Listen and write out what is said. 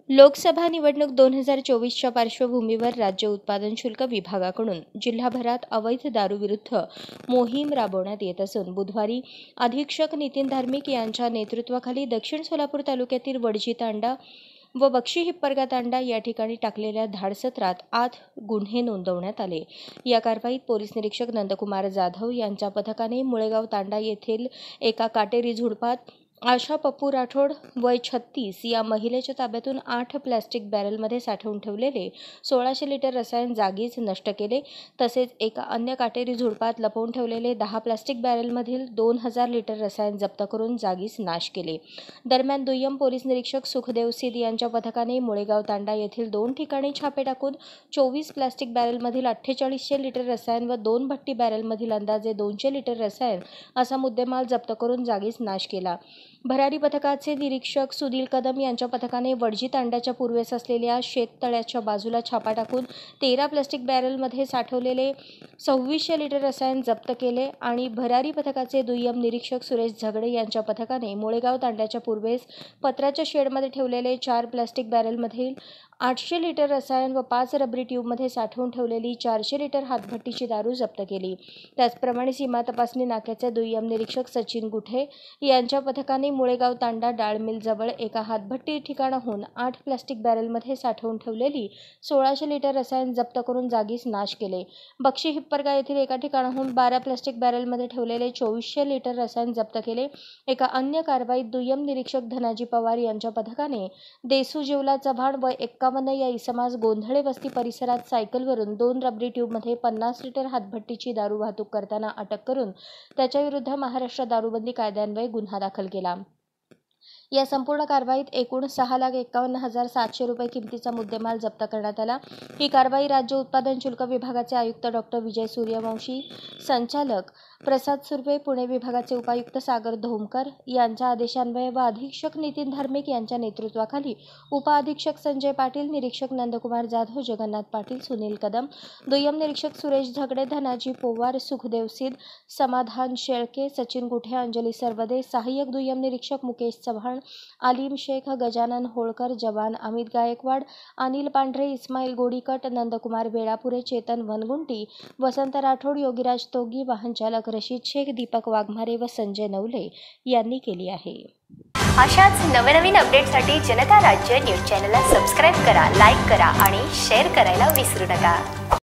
लोकसभा निवडणूक 2024च्या पार्श्वभूमीवर राज्य उत्पादन शुल्क विभागाकडून जिल्हाभरात अवैध दारूविरुद्ध मोहीम राबवण्यात येत असून बुधवारी अधीक्षक नितीन धार्मिक यांच्या नेतृत्वाखाली दक्षिण सोलापूर तालुक्यातील वडजी तांडा व बक्षी हिप्परगा तांडा या ठिकाणी टाकलेल्या धाडसत्रात 8 गुन्हे नोंदवण्यात आले। या कारवाईत पोलीस निरीक्षक नंदकुमार जाधव यांच्या पथकाने मुळेगाव तांडा येथील एका काटेरी झुडपात आशा पप्पू राठोड वय 36 या महिलेच्या ताब्यातून 8 प्लास्टिक बॅरलमध्ये साठवून ठेवलेले 1600 लिटर रसायन जागीच नष्ट केले। तसेच एका अन्य काटेरी झुडपात लपवून ठेवलेले 10 प्लास्टिक बॅरलमधील 2000 लिटर रसायन जप्त करून जागीच नाश केले। दरम्यान दुय्यम पोलीस निरीक्षक सुखदेव सिद्ध यांच्या पथकाने मुळेगाव तांडा येथील 2 ठिकाणी छापे टाकून 24 प्लास्टिक बॅरलमधील 4800 लिटर रसायन व 2 भट्टी बॅरलमधील अंदाजे 200 लिटर रसायन असा मुद्देमाल जप्त करून जागीच नाश केला। भरारी पथकाचे निरीक्षक सुनील कदम यांच्या पथकाने वडजी तांड्याच्या पूर्वेस असलेल्या शेततळ्याच्या बाजूला छापा टाकून 13 प्लास्टिक बॅरलमध्ये साठवलेले 2600 लिटर रसायन जप्त केले आणि भरारी पथकाचे दुय्यम निरीक्षक सुरेश झगडे यांच्या पथकाने मुळेगाव तांड्याच्या पूर्वेस पत्राच्या शेडमध्ये ठेवलेले 4 प्लास्टिक बॅरलमधील 800 लिटर रसायन व 5 रबरी ट्यूबमध्ये साठवून ठेवलेली 400 लिटर हातभट्टीची दारू जप्त केली। त्याचप्रमाणे सीमा तपासणी नाक्याचे दुय्यम निरीक्षक सचिन गुठे यांच्या पथकाने मुळेगाव तांडा डाळ मिल जवळ एका हातभट्टी ठिकाणाहून 8 प्लास्टिक बॅरलमध्ये साठवून ठेवलेली 1600 लिटर रसायन जप्त करून जागीच नाश केले। बक्षी हिप्परगा येथील एका ठिकाणाहून 12 प्लास्टिक बॅरलमध्ये ठेवलेले 2400 लिटर रसायन जप्त केले। एका अन्य कारवाईत दुय्यम निरीक्षक धनाजी पवार यांच्या पथकाने देसू जेवला चव्हाण व 51 या इसमास गोंधळे वस्ती परिसरात सायकलवरून 2 रबरी ट्यूबमध्ये 50 लिटर हातभट्टीची दारू वाहतूक करताना अटक करून त्याच्याविरुद्ध महाराष्ट्र दारूबंदी कायद्यान्वये गुन्हा दाखल केला। या संपूर्ण कारवाईत एकूण 6,51,700 रुपये किमतीचा मुद्देमाल जप्त करण्यात आला। ही कारवाई राज्य उत्पादन शुल्क विभागाचे आयुक्त डॉ. विजय सूर्यवंशी, संचालक प्रसाद सुर्वे, पुणे विभागाचे उपायुक्त सागर धोमकर यांच्या आदेशान्वये व अधीक्षक नितीन धार्मिक यांच्या नेतृत्वाखाली उपअधीक्षक संजय पाटील, निरीक्षक नंदकुमार जाधव, जगन्नाथ पाटील, सुनील कदम, दुय्यम निरीक्षक सुरेश झगडे, धनाजी पवार, सुखदेव सिद्ध, समाधान शेळके, सचिन गुठे, अंजली सरवदे, सहाय्यक दुय्यम निरीक्षक मुकेश चव्हाण, आलिम शेख, गजानन होळकर, जवान अमित गायकवाड, अनिल पांढरे, इस्माईल गोडीकट, नंदकुमार वेळापुरे, चेतन वनगुंटी, वसंत राठोड, योगीराज तोगी, वाहन चालक रशीद शेख, दीपक वाघमारे व संजय नवले यांनी केली आहे। अशाच नवनवीन अपडेटसाठी जनता राज्य न्यूज चॅनलला सबस्क्राईब करा, लाईक करा आणि शेअर करायला विसरू नका।